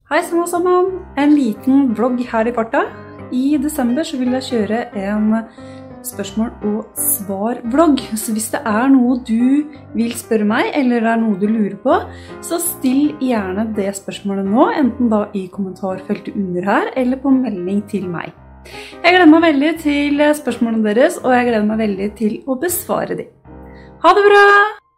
Hei sann alle sammen, en liten vlogg her i farta. I desember så vil jeg kjøre en spørsmål- og svar-vlogg. Så hvis det er noe du vil spørre meg, eller det er noe du lurer på, så still gjerne det spørsmålet nå, enten da i kommentarfeltet under her, eller på melding til meg. Jeg gleder meg veldig til spørsmålene deres, og jeg gleder meg veldig til å besvare dem. Ha det bra!